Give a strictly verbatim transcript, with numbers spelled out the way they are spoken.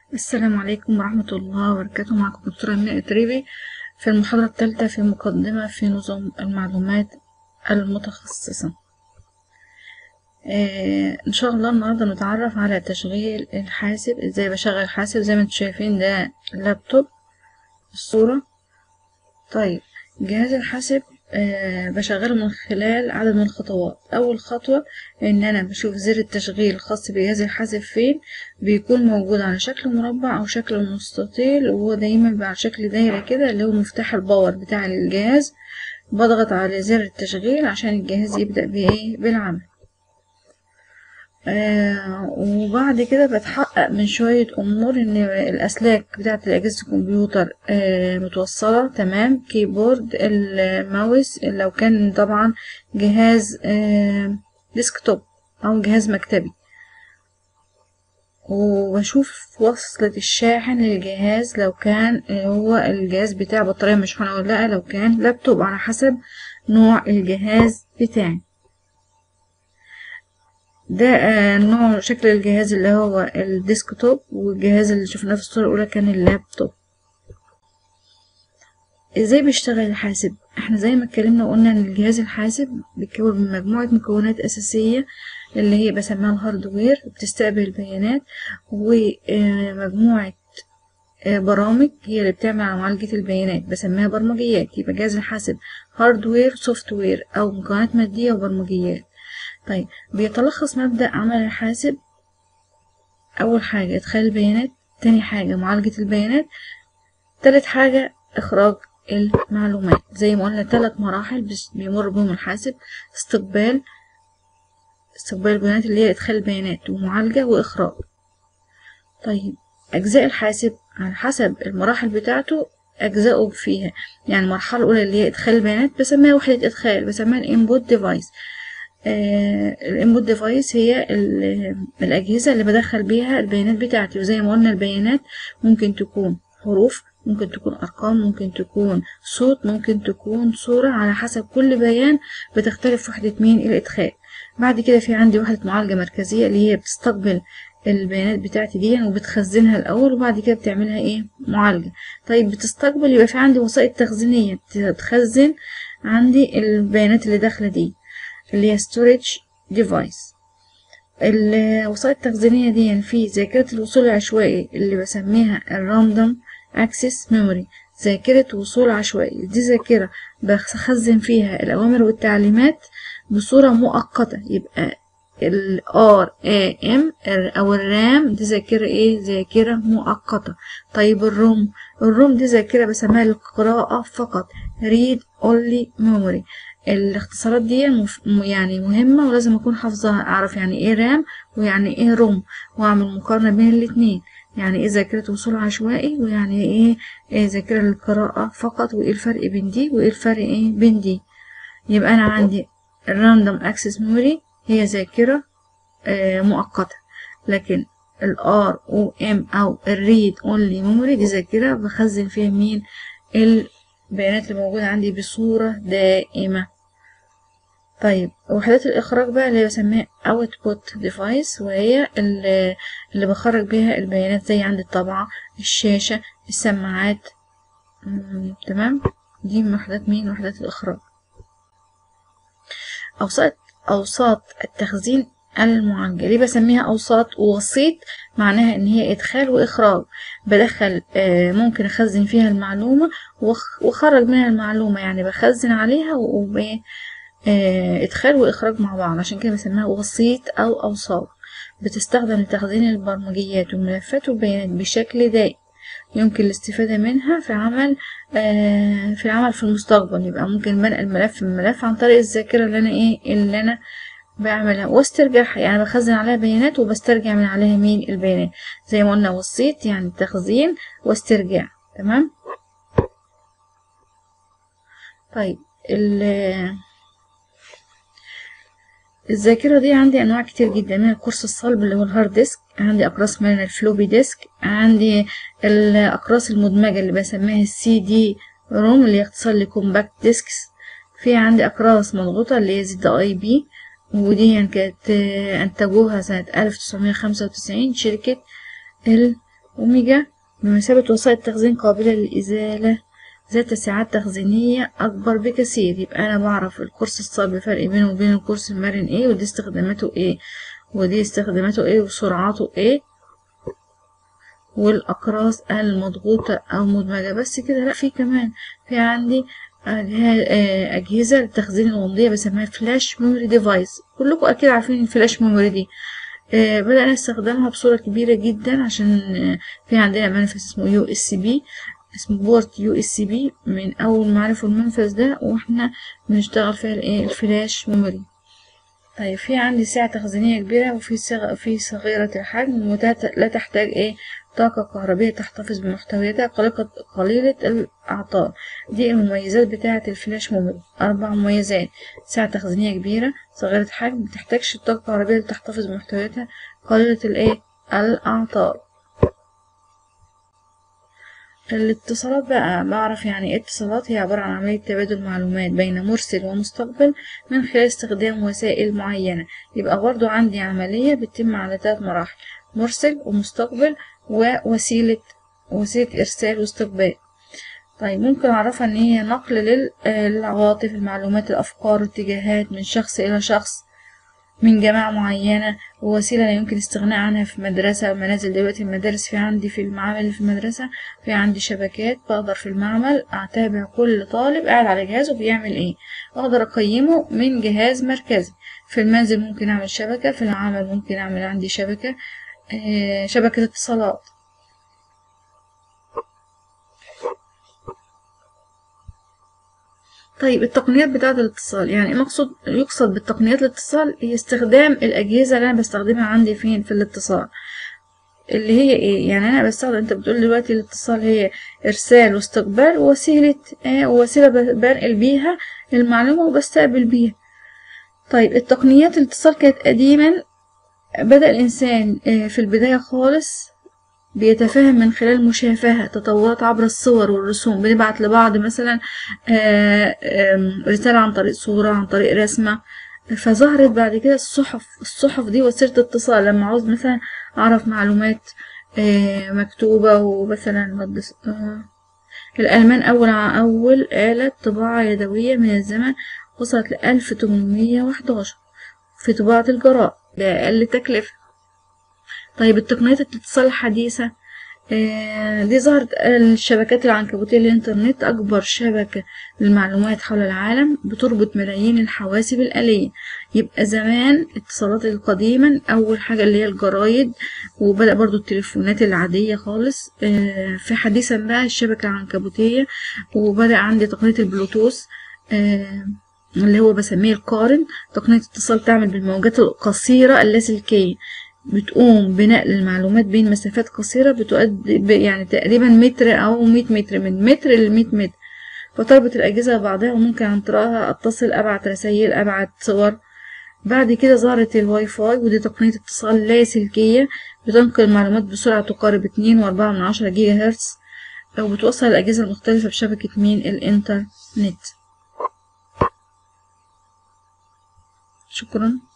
السلام عليكم ورحمة الله وبركاته. معكم دكتورة أمينة إدريبي في المحاضرة الثالثة في مقدمة في نظم المعلومات المتخصصة. آه إن شاء الله النهاردة نتعرف على تشغيل الحاسب، إزاي بشغل الحاسب. زي ما انتم شايفين ده لابتوب الصورة. طيب جهاز الحاسب آه بشغله من خلال عدد من الخطوات. أول خطوة إن أنا بشوف زر التشغيل الخاص بجهاز الحاسب فين، بيكون موجود على شكل مربع أو شكل مستطيل، وهو دايما بيبقى على شكل دايرة كده اللي هو مفتاح الباور بتاع الجهاز. بضغط على زر التشغيل عشان الجهاز يبدأ بإيه بالعمل. آه وبعد كده بتحقق من شوية أمور إن الأسلاك بتاعة أجهزة الكمبيوتر آه متوصلة تمام، كيبورد، الماوس لو كان طبعا جهاز آه ديسكتوب أو جهاز مكتبي، وبشوف وصلة الشاحن للجهاز لو كان هو الجهاز بتاع بطارية مشحونة ولا لأ، لو كان لابتوب على حسب نوع الجهاز بتاعي. ده آه نوع شكل الجهاز اللي هو الديسكتوب، والجهاز اللي شفناه في الصورة الأولى كان اللابتوب. ازاي بيشتغل الحاسب؟ احنا زي ما اتكلمنا وقلنا ان الجهاز الحاسب بيتكون من مجموعة مكونات أساسية اللي هي بسميها الهاردوير، بتستقبل البيانات، ومجموعة برامج هي اللي بتعمل على معالجة البيانات بسميها برمجيات. يبقى جهاز الحاسب هاردوير، سوفت وير، أو مكونات مادية وبرمجيات. طيب بيتلخص مبدأ عمل الحاسب: أول حاجة إدخال البيانات، تاني حاجة معالجة البيانات، تالت حاجة إخراج المعلومات. زي ما قلنا تلات مراحل بيمر بهم الحاسب: استقبال استقبال البيانات اللي هي إدخال البيانات، ومعالجة، وإخراج. طيب أجزاء الحاسب على حسب المراحل بتاعته أجزاؤه فيها. يعني المرحلة الأولى اللي هي إدخال البيانات بسميها وحدة إدخال، بسميها الانبوت ديفايس. الانبوت ديفايس هي الأجهزة اللي بدخل بيها البيانات بتاعتي. وزي ما قلنا البيانات ممكن تكون حروف، ممكن تكون أرقام، ممكن تكون صوت، ممكن تكون صورة، على حسب كل بيان بتختلف وحدة مين الإدخال. بعد كده في عندي وحدة معالجة مركزية اللي هي بتستقبل البيانات بتاعتي دي وبتخزنها الأول، وبعد كده بتعملها ايه معالجة. طيب بتستقبل، يبقى في عندي وسائط تخزينية تخزن عندي البيانات اللي داخلة دي اللي هي storage device. الوسائط التخزينية دي يعني في ذاكرة الوصول العشوائي اللي بسميها الراندوم access memory، ذاكرة وصول عشوائي. دي ذاكرة بخزن فيها الأوامر والتعليمات بصورة مؤقتة. يبقى ال آر إيه إم أو الرام دي ذاكرة ايه ذاكرة مؤقتة. طيب الروم الروم دي ذاكرة بسميها للقراءة فقط، read only memory. الاختصارات دي مف... يعني مهمة ولازم اكون حافظها، اعرف يعني ايه رام ويعني ايه روم، واعمل مقارنة بين الاتنين. يعني ايه ذاكرة وصول عشوائي، ويعني ايه, إيه ذاكرة للقراءة فقط، وايه الفرق بين دي وايه الفرق ايه بين دي. يبقى انا عندي الراندوم اكسس ميموري هي ذاكرة آه مؤقتة، لكن ال آر أو إم أو ال read only memory دي ذاكرة بخزن فيها مين البيانات اللي موجودة عندي بصورة دائمة. طيب وحدات الإخراج بقى اللي بسميها output device، وهي اللي, اللي بخرج بيها البيانات، زي عندي الطبعة، الشاشة، السماعات. تمام، دي من وحدات مين وحدات الإخراج. أوساط أوساط التخزين المعالجة ليه بسميها أوساط؟ وسيط معناها إن هي إدخال وإخراج. بدخل آه ممكن أخزن فيها المعلومة وأخرج منها المعلومة، يعني بخزن عليها وإيه آه إدخال وإخراج مع بعض، عشان كده بسميها وسيط أو أوساط. بتستخدم لتخزين البرمجيات والملفات والبيانات بشكل دائم، يمكن الاستفادة منها في عمل آه في العمل في المستقبل. يبقى ممكن بنقل ملف من ملف عن طريق الذاكرة اللي انا ايه اللي انا بعملها، واسترجعها، يعني بخزن عليها بيانات وبسترجع من عليها مين البيانات. زي ما قلنا وسيط يعني تخزين واسترجاع. تمام. طيب الذاكرة دي عندي أنواع كتير جدا، من القرص الصلب اللي هو الهارد ديسك، عندي أقراص من الفلوبي ديسك، عندي الأقراص المدمجة اللي بسميها السي دي روم اللي هي اختصار لكومباكت ديسكس. في عندي أقراص مضغوطة اللي هي زد اي بي، ودي يعني كانت أنتجوها سنة ألف تسعمية خمسة وتسعين شركة أوميجا بمثابة وسائل تخزين قابلة للإزالة ذات سعات تخزينية أكبر بكثير. يبقى أنا بعرف القرص الصلب فرق بينه وبين القرص المرن إيه، ودي استخداماته إيه، ودي استخداماته إيه، وسرعته إيه، والأقراص المضغوطة أو مدمجة. بس كده لأ، في كمان في عندي أجهزة للتخزين الغمضية بسميها فلاش ميموري ديفايس. كلكم أكيد عارفين الفلاش ميموري دي. آه بدأنا نستخدمها بصورة كبيرة جدا عشان آه في عندنا منفذ اسمه يو اس بي، اسمه بورت يو اس بي. من أول ما عرفوا المنفذ ده واحنا بنشتغل فيها الايه الفلاش ميموري. طيب في عندي سعة تخزينية كبيرة وفي صغ... في صغيرة الحجم ولا تحتاج ايه طاقة كهربية، تحتفظ بمحتوياتها قليلة قليلة الأعطال. دي المميزات بتاعة الفلاش ميموري، أربع مميزات: سعة تخزينية كبيرة، صغيرة حجم، متحتاجش الطاقة الكهربية لتحتفظ بمحتوياتها، قليلة الايه الأعطال. الاتصالات بقى، بعرف يعني ايه اتصالات. هي عبارة عن عملية تبادل معلومات بين مرسل ومستقبل من خلال استخدام وسائل معينة. يبقى برضو عندي عملية بتتم على ثلاث مراحل: مرسل ومستقبل ووسيلة وسيلة إرسال واستقبال. طيب ممكن أعرفها إن هي نقل للعواطف، المعلومات، الأفكار، الاتجاهات من شخص إلى شخص، من جماعة معينة، ووسيلة لا يمكن استغناء عنها في مدرسة ومنازل. دلوقتي المدارس في عندي في المعامل اللي في المدرسة في عندي شبكات، بقدر في المعمل أتابع كل طالب قاعد على جهازه بيعمل ايه، أقدر أقيمه من جهاز مركزي. في المنزل ممكن أعمل شبكة، في العمل ممكن أعمل عندي شبكة آه شبكة اتصالات. طيب التقنيات بتاعة الاتصال، يعني مقصود يقصد بالتقنيات الاتصال هي استخدام الأجهزة اللي أنا بستخدمها عندي فين في الاتصال، اللي هي ايه. يعني أنا بستخدم، انت بتقول دلوقتي الاتصال هي إرسال واستقبال ووسيلة آه ووسيلة بنقل بيها المعلومة وبستقبل بيها. طيب التقنيات الاتصال كانت قديما، بدأ الإنسان آه في البداية خالص بيتفاهم من خلال مشافهة، تطورات عبر الصور والرسوم. بنبعت لبعض مثلا رسالة عن طريق صورة، عن طريق رسمة. فظهرت بعد كده الصحف. الصحف دي وسيلة اتصال لما عاوز مثلا أعرف معلومات مكتوبة. ومثلا الألمان أول أول آلة طباعة يدوية من الزمن وصلت لألف تمنمية وحداشر في طباعة الجرائد بأقل تكلفة. طيب التقنيات الاتصال الحديثة آه دي ظهرت الشبكات العنكبوتية للإنترنت، أكبر شبكة للمعلومات حول العالم بتربط ملايين الحواسب الآلية. يبقى زمان اتصالات القديما أول حاجة اللي هي الجرايد، وبدأ برضو التليفونات العادية خالص. آه في حديثا بقى الشبكة العنكبوتية، وبدأ عندي تقنية البلوتوث آه اللي هو بسميه القارن، تقنية اتصال تعمل بالموجات القصيرة اللاسلكية، بتقوم بنقل المعلومات بين مسافات قصيرة بتؤدي يعني تقريبا متر أو مية متر، من متر لمية متر. فتربط الأجهزة ببعضها وممكن عن طريقها أتصل، أبعت رسائل، أبعت صور. بعد كده ظهرت الواي فاي، ودي تقنية اتصال لاسلكية بتنقل المعلومات بسرعة تقارب اتنين وأربعة من عشرة جيجا هرتز، وبتوصل الأجهزة المختلفة بشبكة مين الإنترنت. شكرا.